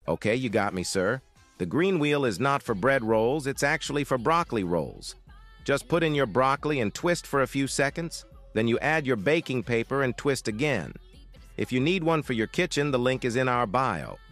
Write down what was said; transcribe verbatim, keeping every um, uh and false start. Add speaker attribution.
Speaker 1: Okay, you got me, sir. The green wheel is not for bread rolls, it's actually for broccoli rolls. Just put in your broccoli and twist for a few seconds, then you add your baking paper and twist again. If you need one for your kitchen, the link is in our bio.